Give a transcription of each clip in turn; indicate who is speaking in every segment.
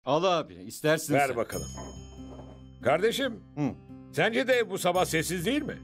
Speaker 1: Al abi, istersin
Speaker 2: Ver
Speaker 1: sen.
Speaker 2: bakalım. Kardeşim,
Speaker 1: Hı.
Speaker 2: sence de bu sabah sessiz değil mi?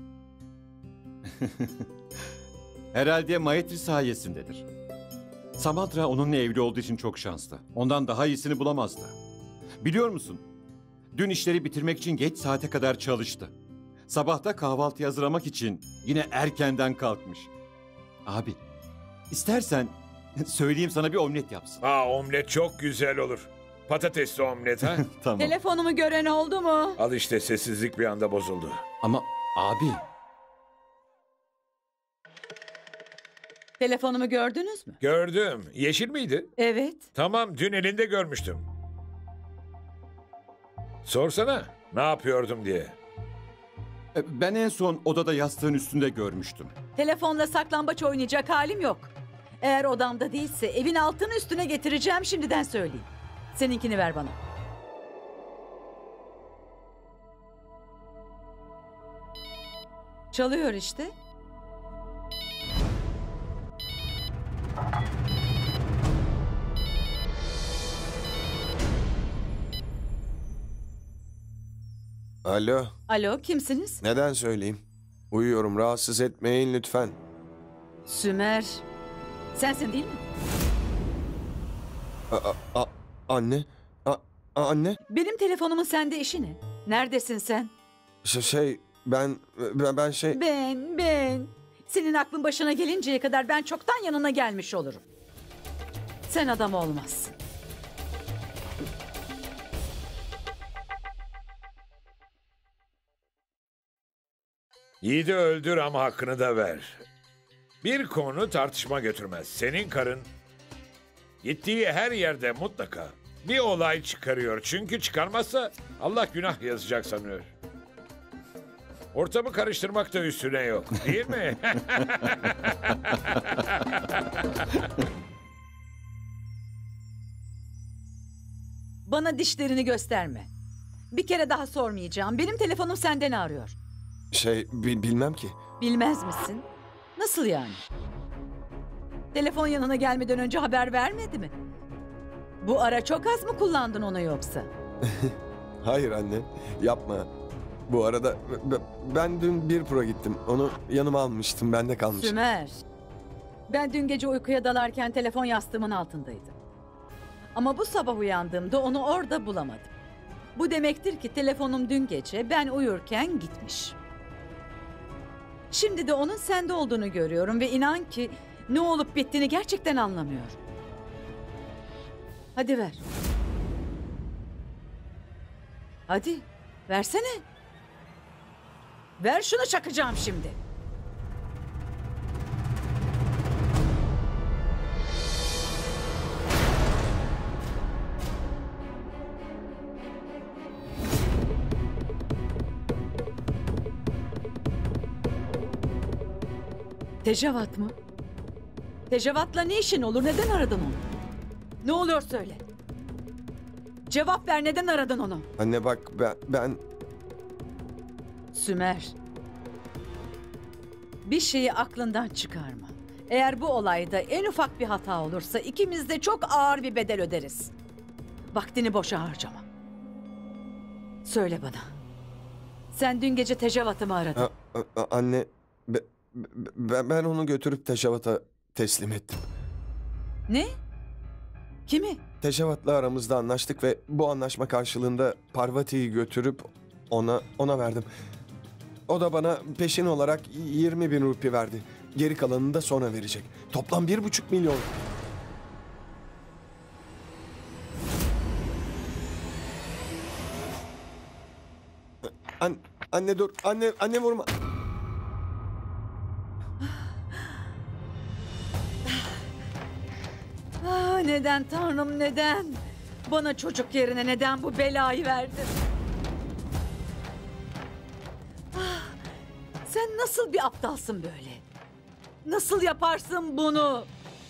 Speaker 1: Herhalde Maitri sayesindedir. Samantha onunla evli olduğu için çok şanslı. Ondan daha iyisini bulamazdı. Biliyor musun? Dün işleri bitirmek için geç saate kadar çalıştı. Sabahta kahvaltı hazırlamak için yine erkenden kalkmış. Abi, istersen söyleyeyim sana bir omlet yapsın.
Speaker 2: Omlet çok güzel olur. Patatesli omlet ha?
Speaker 1: Tamam.
Speaker 3: Telefonumu gören oldu mu?
Speaker 2: Al işte, sessizlik bir anda bozuldu.
Speaker 1: Ama abi,
Speaker 3: Telefonumu gördünüz mü?
Speaker 2: Gördüm. Yeşil miydi?
Speaker 3: Evet.
Speaker 2: Tamam, dün elinde görmüştüm. Sorsana ne yapıyordum diye.
Speaker 1: ben en son odada yastığın üstünde görmüştüm.
Speaker 3: Telefonla saklambaç oynayacak halim yok. Eğer odamda değilse evin altını üstüne getireceğim, şimdiden söyleyeyim. Seninkini ver bana. Çalıyor işte.
Speaker 4: Alo,
Speaker 3: Alo, kimsiniz?
Speaker 4: neden söyleyeyim? Uyuyorum, rahatsız etmeyin lütfen.
Speaker 3: Sümer. Sensin değil mi?
Speaker 4: Anne? Anne?
Speaker 3: Benim telefonumun sende işi ne? Neredesin sen?
Speaker 4: Ben şey...
Speaker 3: Ben. Senin aklın başına gelinceye kadar ben çoktan yanına gelmiş olurum. Sen adam olmazsın.
Speaker 2: Yiğidi öldür ama hakkını da ver. Bir konu tartışma götürmez. Senin karın gittiği her yerde mutlaka bir olay çıkarıyor. Çünkü çıkarmazsa Allah günah yazacak sanıyor. Ortamı karıştırmak da üstüne yok, değil mi?
Speaker 3: Bana dişlerini gösterme. Bir kere daha sormayacağım. Benim telefonum senden arıyor.
Speaker 4: Bilmem ki.
Speaker 3: Bilmez misin? Nasıl yani? Telefon yanına gelmeden önce haber vermedi mi? Bu ara çok az mı kullandın onu yoksa?
Speaker 4: Hayır anne, yapma. Bu arada ben dün bir pro gittim. Onu yanıma almıştım, bende kalmış.
Speaker 3: Sümer. Ben dün gece uykuya dalarken telefon yastığımın altındaydı. Ama bu sabah uyandığımda onu orada bulamadım. Bu demektir ki telefonum dün gece ben uyurken gitmiş. Şimdi de onun sende olduğunu görüyorum ve inan ki ne olup bittiğini gerçekten anlamıyorum. Hadi ver. Hadi versene. Ver şunu, çakacağım şimdi. Tecavat mı? Tecavat'la ne işin olur? Neden aradın onu? Ne oluyor söyle. Cevap ver, neden aradın onu?
Speaker 4: Anne bak ben...
Speaker 3: Sümer. Bir şeyi aklından çıkarma. Eğer bu olayda en ufak bir hata olursa ikimiz de çok ağır bir bedel öderiz. Vaktini boşa harcama. Söyle bana. Sen dün gece Tecavat'ı mı aradın?
Speaker 4: Anne, ben onu götürüp Teşavat'a teslim ettim.
Speaker 3: Ne? Kimi?
Speaker 4: Teşavat'la aramızda anlaştık ve bu anlaşma karşılığında Parvati'yi götürüp ona verdim. O da bana peşin olarak 20 bin rupi verdi. Geri kalanını da sonra verecek. Toplam 1,5 milyon. Anne dur. Anne vurma.
Speaker 3: Neden Tanrım, neden? Bana çocuk yerine neden bu belayı verdin? Sen nasıl bir aptalsın böyle? Nasıl yaparsın bunu?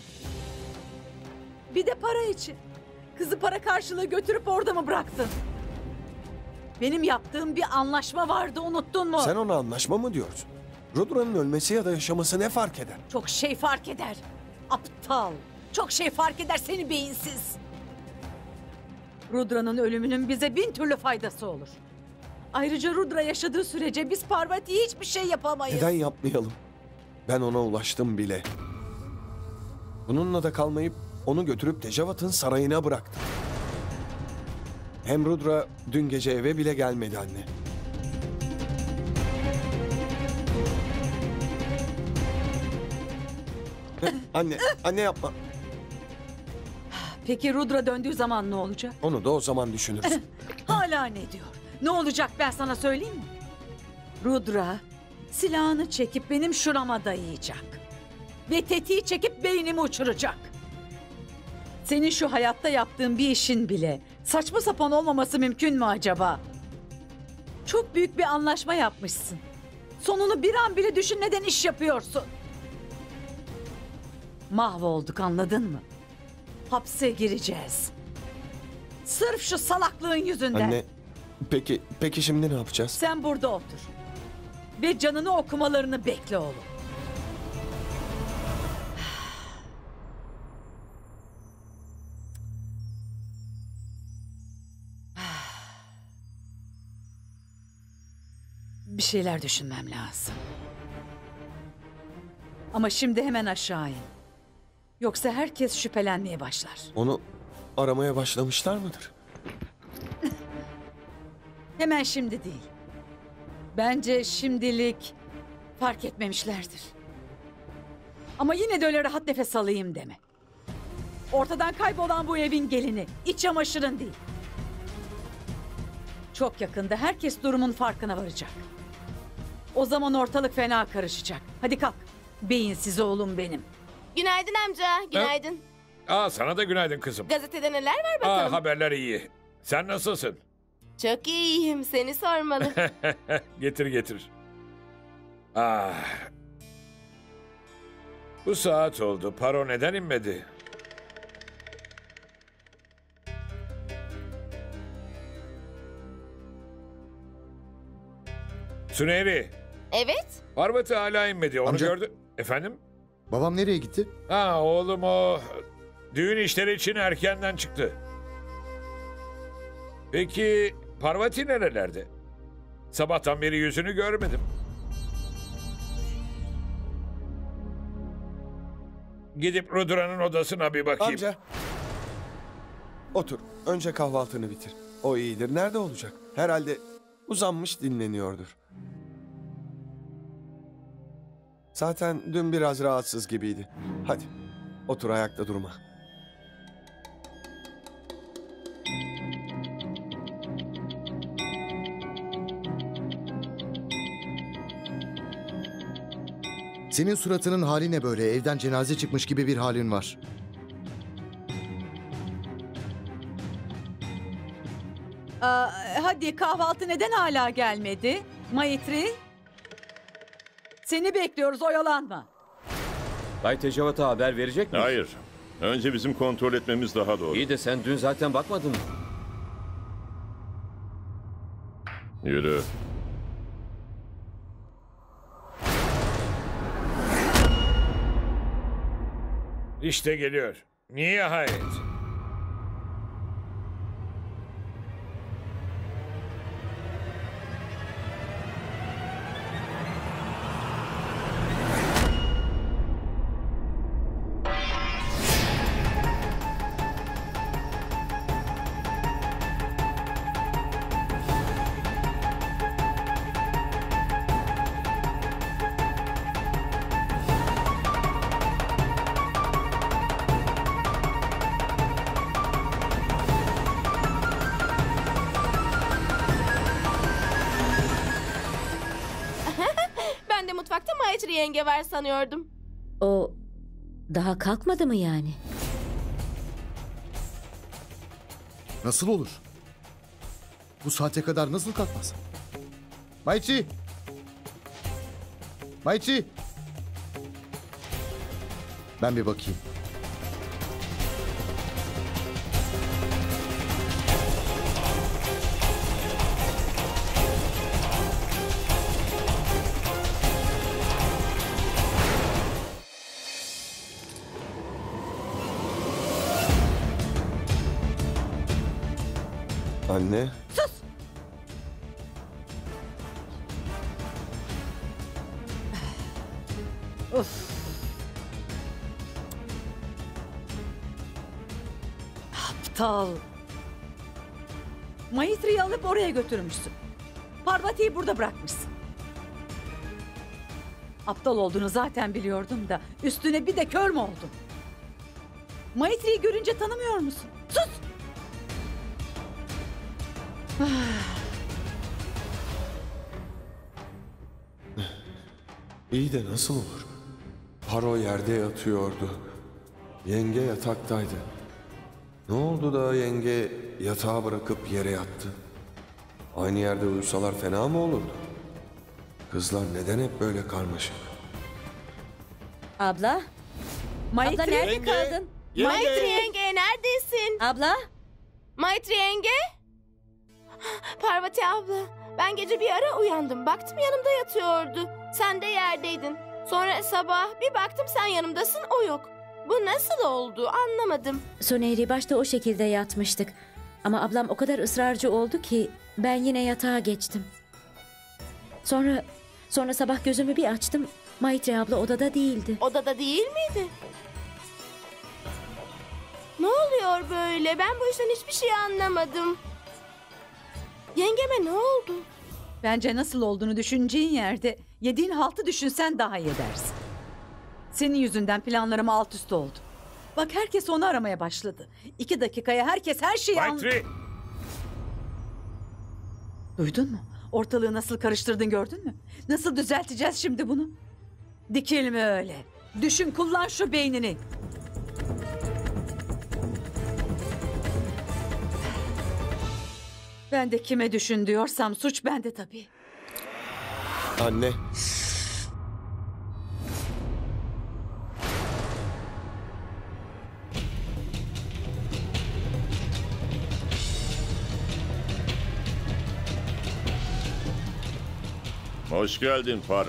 Speaker 3: Bir de para için. Kızı para karşılığı götürüp orada mı bıraktın? Benim yaptığım bir anlaşma vardı, unuttun mu?
Speaker 4: Sen ona anlaşma mı diyorsun? Rudra'nın ölmesi ya da yaşaması ne fark eder?
Speaker 3: Çok şey fark eder. Aptal. Çok şey fark eder seni beyinsiz. Rudra'nın ölümünün bize 1000 türlü faydası olur. Ayrıca Rudra yaşadığı sürece biz Parvati'ye hiçbir şey yapamayız.
Speaker 4: Neden yapmayalım? Ben ona ulaştım bile. Bununla da kalmayıp onu götürüp Tejavat'ın sarayına bıraktım. Hem Rudra dün gece eve bile gelmedi anne. Anne yapma.
Speaker 3: Peki Rudra döndüğü zaman ne olacak?
Speaker 4: Onu da o zaman düşünürüz.
Speaker 3: Hala ne diyor? Ne olacak ben sana söyleyeyim mi? Rudra silahını çekip benim şurama dayayacak. Ve tetiği çekip beynimi uçuracak. Senin şu hayatta yaptığın bir işin bile saçma sapan olmaması mümkün mü acaba? Çok büyük bir anlaşma yapmışsın. Sonunu bir an bile düşünmeden iş yapıyorsun. Mahvolduk, anladın mı? Hapse gireceğiz. Sırf şu salaklığın yüzünden.
Speaker 4: Anne, peki şimdi ne yapacağız?
Speaker 3: Sen burada otur. Ve canını okumalarını bekle oğlum. Bir şeyler düşünmem lazım. Ama şimdi hemen aşağı in. Yoksa herkes şüphelenmeye başlar.
Speaker 4: Onu aramaya başlamışlar mıdır?
Speaker 3: Hemen şimdi değil. Bence şimdilik fark etmemişlerdir. Ama yine de öyle rahat nefes alayım deme. Ortadan kaybolan bu evin gelini, iç çamaşırın değil. Çok yakında herkes durumun farkına varacak. O zaman ortalık fena karışacak. Hadi kalk. Beyinsiz oğlum benim.
Speaker 5: Günaydın amca, günaydın.
Speaker 2: Sana da günaydın kızım.
Speaker 5: Gazetede neler var bakalım.
Speaker 2: Haberler iyi. Sen nasılsın?
Speaker 5: Çok iyiyim, seni sormalı.
Speaker 2: Getir. Bu saat oldu. Paro neden inmedi? Süneyri,
Speaker 5: Evet,
Speaker 2: Parvati hala inmedi. Onu
Speaker 6: Amca.
Speaker 2: gördü. Efendim?
Speaker 6: Babam nereye gitti?
Speaker 2: Oğlum o düğün işleri için erkenden çıktı. Peki Parvati nerelerde? Sabahtan beri yüzünü görmedim. Gidip Rudra'nın odasına bir bakayım.
Speaker 4: Amca. Otur. Önce kahvaltını bitir. O iyidir. Nerede olacak? Herhalde uzanmış dinleniyordur. Zaten dün biraz rahatsız gibiydi. Hadi. Otur, ayakta durma.
Speaker 6: Senin suratının hali ne böyle? Evden cenaze çıkmış gibi bir halin var.
Speaker 3: Hadi kahvaltı neden hala gelmedi? Maitri? Seni bekliyoruz, oyalanma.
Speaker 1: Bay Tejavat'a haber verecek miyiz?
Speaker 7: Hayır. Önce bizim kontrol etmemiz daha doğru.
Speaker 1: İyi de sen dün zaten bakmadın mı?
Speaker 7: Yürü.
Speaker 2: İşte geliyor. Nihayet.
Speaker 5: ben de mutfakta Maytri yenge var sanıyordum.
Speaker 8: O daha kalkmadı mı yani?
Speaker 6: Nasıl olur? Bu saate kadar nasıl kalkmaz? Mayçi! Mayçi! Ben bir bakayım.
Speaker 4: Anne,
Speaker 3: Sus! Of! Aptal! Maitri'yi alıp oraya götürmüşsün. Parvati'yi burada bırakmışsın. Aptal olduğunu zaten biliyordum da üstüne bir de kör mü oldun? Maitri'yi görünce tanımıyor musun? Sus!
Speaker 4: iyi de nasıl olur? Paro yerde yatıyordu. Yenge yataktaydı. Ne oldu da yenge yatağı bırakıp yere yattı? Aynı yerde uyusalar fena mı olurdu? Kızlar neden hep böyle karmaşık?
Speaker 8: Abla? Abla
Speaker 3: Maitri,
Speaker 8: nerede kaldın?
Speaker 5: Maitri yenge neredesin?
Speaker 8: Abla?
Speaker 5: Maitri yenge? Parvati abla, ben gece bir ara uyandım. Baktım yanımda yatıyordu. Sen de yerdeydin. Sonra sabah bir baktım sen yanımdasın, o yok. Bu nasıl oldu anlamadım.
Speaker 8: Sunehri başta o şekilde yatmıştık. Ama ablam o kadar ısrarcı oldu ki ben yine yatağa geçtim. Sonra sabah gözümü bir açtım. Maitri abla odada değildi.
Speaker 5: Odada değil miydi? Ne oluyor böyle? Ben bu işten hiçbir şey anlamadım. Yengeme ne oldu?
Speaker 3: bence nasıl olduğunu düşüneceğin yerde yediğin haltı düşünsen daha iyi edersin. Senin yüzünden planlarım alt üst oldu. Bak herkes onu aramaya başladı. 2 dakikaya herkes her şeyi
Speaker 2: Maitri!
Speaker 3: Duydun mu? Ortalığı nasıl karıştırdın gördün mü? Nasıl düzelteceğiz şimdi bunu? Dikilme öyle. Düşün, kullan şu beynini. Ben de kime düşün diyorsam suç bende tabii.
Speaker 4: Anne,
Speaker 7: Hoş geldin Par.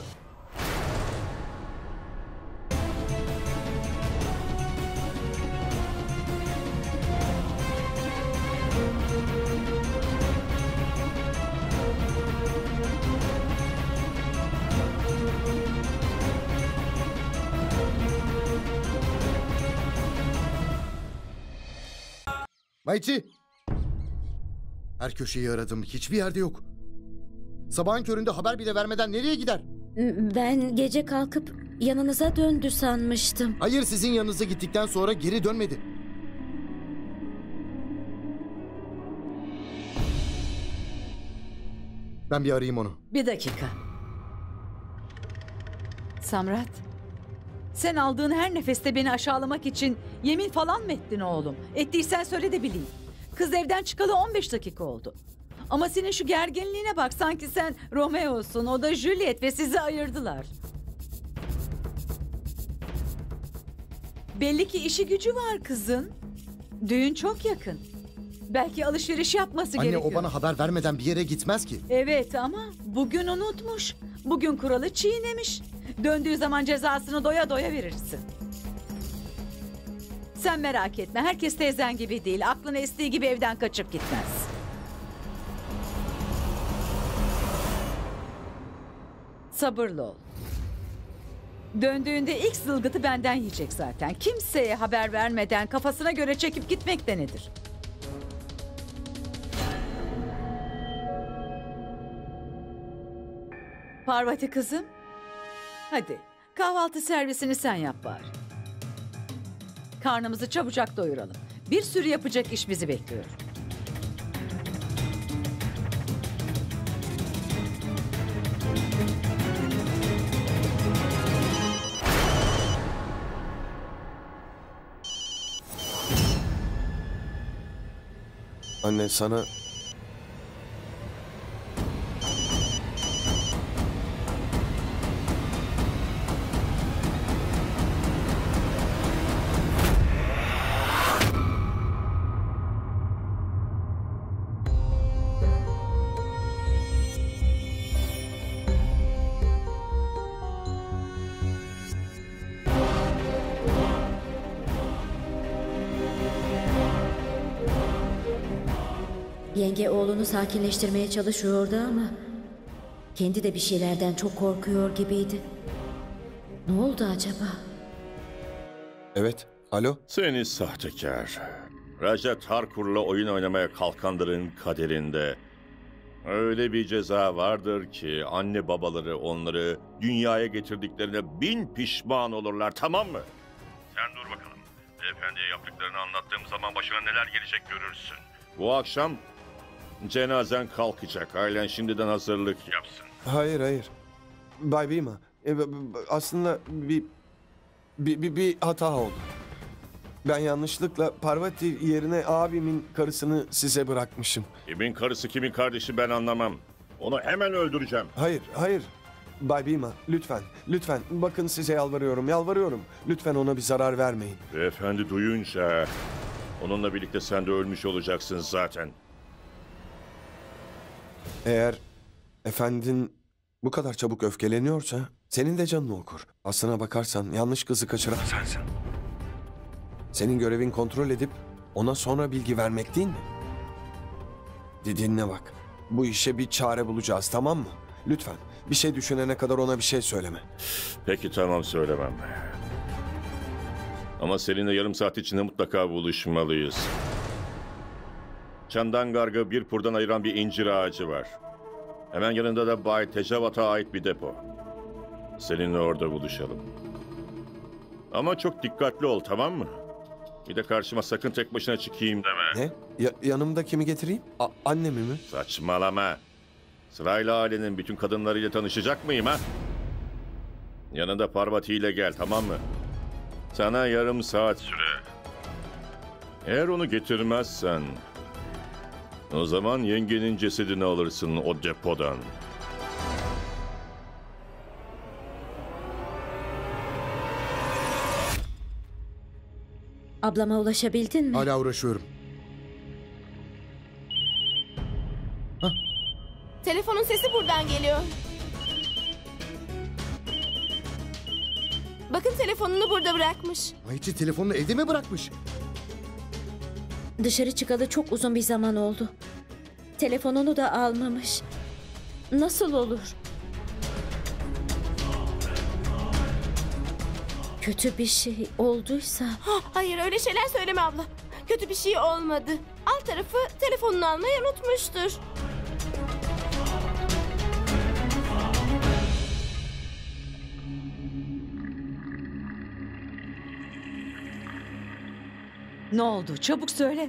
Speaker 6: Maitri! Her köşeyi aradım. Hiçbir yerde yok. Sabahın köründe haber bile vermeden nereye gider?
Speaker 8: Ben gece kalkıp yanınıza döndü sanmıştım.
Speaker 6: Hayır, sizin yanınıza gittikten sonra geri dönmedi. Ben bir arayayım onu.
Speaker 3: Bir dakika. Samrat, sen aldığın her nefeste beni aşağılamak için yemin falan mı ettin oğlum? Ettiysen söyle de bileyim. Kız evden çıkalı 15 dakika oldu. Ama senin şu gerginliğine bak, sanki sen Romeo'sun, o da Juliet ve sizi ayırdılar. Belli ki işi gücü var kızın. Düğün çok yakın. Belki alışveriş yapması
Speaker 6: Anne,
Speaker 3: gerekiyor.
Speaker 6: o bana haber vermeden bir yere gitmez ki.
Speaker 3: Evet ama bugün unutmuş. Bugün kuralı çiğnemiş. Döndüğü zaman cezasını doya doya verirsin. Sen merak etme. Herkes teyzen gibi değil. Aklına estiği gibi evden kaçıp gitmez. Sabırlı ol. Döndüğünde ilk zılgıtı benden yiyecek zaten. Kimseye haber vermeden kafasına göre çekip gitmek de nedir? Parvati kızım. Hadi kahvaltı servisini sen yap bari. Karnımızı çabucak doyuralım. Bir sürü yapacak iş bizi bekliyor.
Speaker 4: anne sana...
Speaker 8: Yenge oğlunu sakinleştirmeye çalışıyordu ama kendi de bir şeylerden çok korkuyor gibiydi. Ne oldu acaba?
Speaker 4: Evet, alo?
Speaker 7: Seni sahtekar. Rajat Harkur'la oyun oynamaya kalkanların kaderinde öyle bir ceza vardır ki anne babaları onları dünyaya getirdiklerine 1000 pişman olurlar, tamam mı? Sen dur bakalım. Beyefendiye yaptıklarını anlattığım zaman başına neler gelecek görürsün. Bu akşam cenazen kalkacak. Ailen şimdiden hazırlık yapsın.
Speaker 4: Hayır. Bay Bima, aslında bir hata oldu. Ben yanlışlıkla Parvati yerine abimin karısını size bırakmışım.
Speaker 7: Kimin karısı kimin kardeşi ben anlamam. Onu hemen öldüreceğim.
Speaker 4: Hayır. Bay Bima, lütfen. Bakın size yalvarıyorum. Lütfen ona bir zarar vermeyin.
Speaker 7: Beyefendi duyunca onunla birlikte sen de ölmüş olacaksın zaten.
Speaker 4: Eğer efendin bu kadar çabuk öfkeleniyorsa senin de canını okur. Aslına bakarsan yanlış kızı kaçıran sensin. Senin görevin kontrol edip ona sonra bilgi vermek değil mi? Dinle bak. Bu işe bir çare bulacağız, tamam mı? Lütfen bir şey düşünene kadar ona bir şey söyleme.
Speaker 7: Peki tamam, söylemem. Ama seninle yarım saat içinde mutlaka buluşmalıyız. Chandangarg'ı Birpur'dan ayıran bir incir ağacı var. Hemen yanında da Bay Tejavat'a ait bir depo. Seninle orada buluşalım. Ama çok dikkatli ol, tamam mı? Bir de karşıma sakın tek başına çıkayım deme.
Speaker 4: Ne? Yanımda kimi getireyim? Annemi mi?
Speaker 7: Saçmalama. Sırayla ailenin bütün kadınlarıyla tanışacak mıyım ha? Yanında Parvati ile gel, tamam mı? Sana yarım saat süre. Eğer onu getirmezsen o zaman yengenin cesedini alırsın o depodan.
Speaker 8: Ablama ulaşabildin mi?
Speaker 6: Hala uğraşıyorum.
Speaker 5: Telefonun sesi buradan geliyor. Bakın telefonunu burada bırakmış.
Speaker 6: Ayçi telefonunu evde mi bırakmış?
Speaker 8: Dışarı çıkalı çok uzun bir zaman oldu. Telefonunu da almamış. Nasıl olur? Kötü bir şey olduysa...
Speaker 5: Hayır öyle şeyler söyleme abla. Kötü bir şey olmadı. Alt tarafı telefonunu almayı unutmuştur.
Speaker 3: Ne oldu? Çabuk söyle.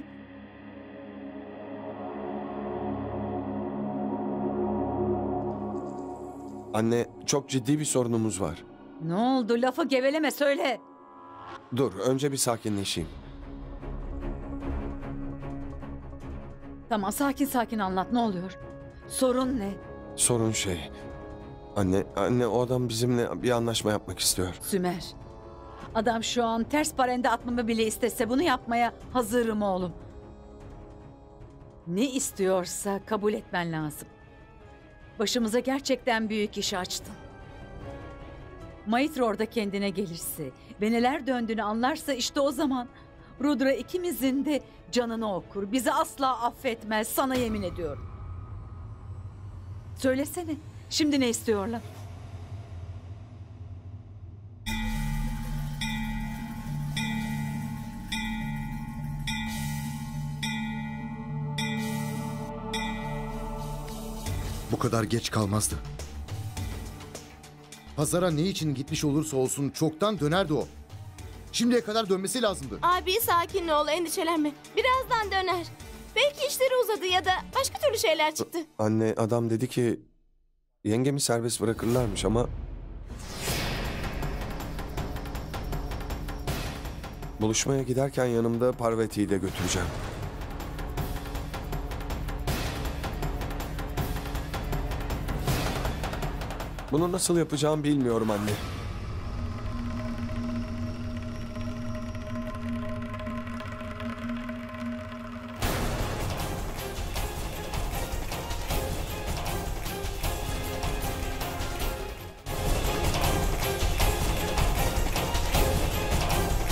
Speaker 4: Anne, çok ciddi bir sorunumuz var.
Speaker 3: Ne oldu? Lafı geveleme söyle.
Speaker 4: Dur, önce bir sakinleşeyim.
Speaker 3: Tamam sakin anlat ne oluyor? Sorun ne?
Speaker 4: Sorun şey... Anne o adam bizimle bir anlaşma yapmak istiyor.
Speaker 3: Sümer. Adam şu an ters parende atmamı bile istese bunu yapmaya hazırım oğlum. Ne istiyorsa kabul etmen lazım. Başımıza gerçekten büyük iş açtın. Maitri orada kendine gelirse ve neler döndüğünü anlarsa işte o zaman Rudra ikimizin de canını okur. Bizi asla affetmez, sana yemin ediyorum. Söylesene, şimdi ne istiyorlar?
Speaker 6: Bu kadar geç kalmazdı. Pazara ne için gitmiş olursa olsun çoktan dönerdi o. Şimdiye kadar dönmesi lazımdı.
Speaker 5: Abi sakin ol, endişelenme. Birazdan döner. Belki işleri uzadı ya da başka türlü şeyler çıktı.
Speaker 4: Anne, adam dedi ki yengemi serbest bırakırlarmış ama... Buluşmaya giderken yanımda Parvati'yi de götüreceğim. Bunu nasıl yapacağım bilmiyorum anne.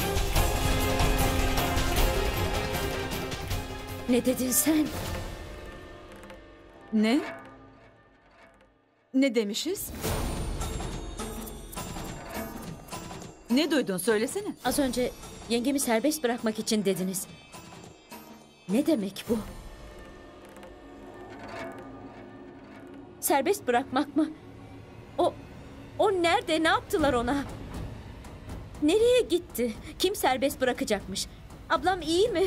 Speaker 8: Ne dedin sen?
Speaker 3: Ne? Ne demişiz? Ne duydun söylesene.
Speaker 8: Az önce yengemi serbest bırakmak için dediniz. Ne demek bu? Serbest bırakmak mı? O nerede? Ne yaptılar ona? Nereye gitti? Kim serbest bırakacakmış? Ablam iyi mi?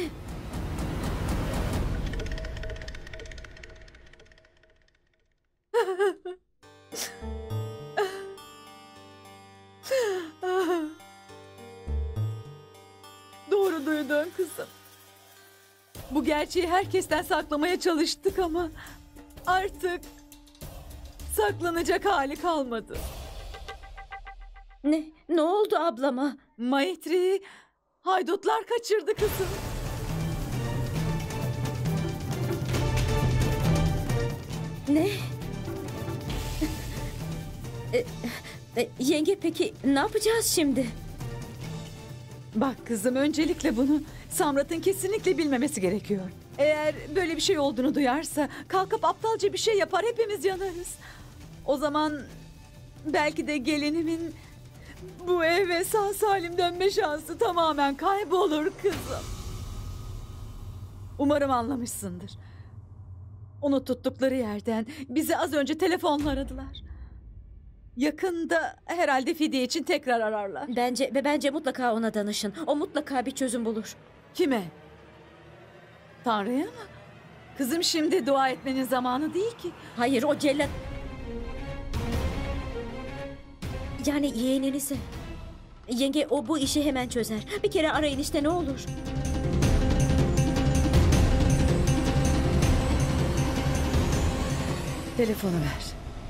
Speaker 3: Doğru duydun kızım. Bu gerçeği herkesten saklamaya çalıştık ama artık saklanacak hali kalmadı.
Speaker 8: Ne oldu ablama?
Speaker 3: Maitri'yi haydutlar kaçırdı kızım.
Speaker 8: Ne? Yenge peki ne yapacağız şimdi?
Speaker 3: Bak kızım, öncelikle bunu Samrat'ın kesinlikle bilmemesi gerekiyor. Eğer böyle bir şey olduğunu duyarsa kalkıp aptalca bir şey yapar, hepimiz yanarız. O zaman belki de gelinimin bu eve sağ salim dönme şansı tamamen kaybolur kızım. Umarım anlamışsındır. Onu tuttukları yerden bizi az önce telefonla aradılar. Yakında herhalde fidye için tekrar ararlar.
Speaker 8: Bence mutlaka ona danışın. O mutlaka bir çözüm bulur.
Speaker 3: Kime? Tanrı'ya mı? Kızım, şimdi dua etmenin zamanı değil ki.
Speaker 8: Hayır, o cellat... Yani yeğeninizi. Yenge, o bu işi hemen çözer. Bir kere arayın işte, ne olur.
Speaker 3: Telefonu ver.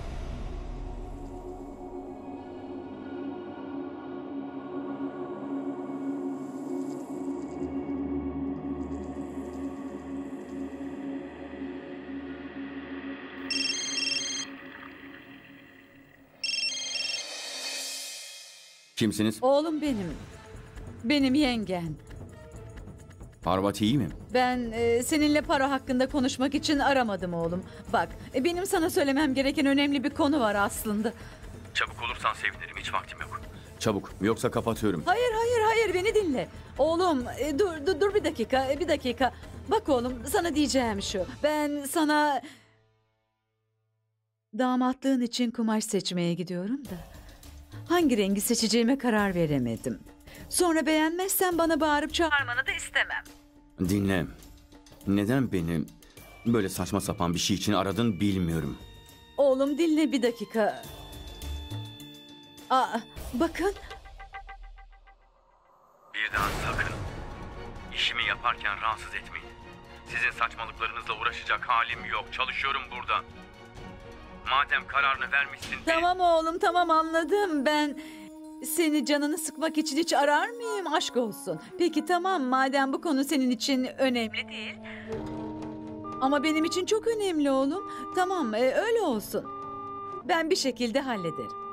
Speaker 9: Kimsiniz?
Speaker 3: Oğlum benim. Benim yengen.
Speaker 9: Parvati iyi mi?
Speaker 3: Ben seninle para hakkında konuşmak için aramadım oğlum. Bak, benim sana söylemem gereken önemli bir konu var aslında.
Speaker 9: Çabuk olursan sevinirim. Hiç vaktim yok. Çabuk. Yoksa kapatıyorum.
Speaker 3: Hayır, beni dinle. Oğlum, dur bir dakika. Bak oğlum, sana diyeceğim şu. Ben sana damatlığın için kumaş seçmeye gidiyorum da hangi rengi seçeceğime karar veremedim. Sonra beğenmezsen bana bağırıp çağırmanı da istemem.
Speaker 9: Dinle. Neden beni böyle saçma sapan bir şey için aradın bilmiyorum.
Speaker 3: Oğlum dinle bir dakika. Bakın.
Speaker 9: Bir daha sakın işimi yaparken rahatsız etmeyin. Sizin saçmalıklarınızla uğraşacak halim yok. Çalışıyorum burada. Madem kararını vermişsin...
Speaker 3: Tamam oğlum, tamam, anladım. Ben seni canını sıkmak için hiç arar mıyım? Aşk olsun. Peki tamam, madem bu konu senin için önemli değil. Ama benim için çok önemli oğlum. Tamam, öyle olsun. Ben bir şekilde hallederim.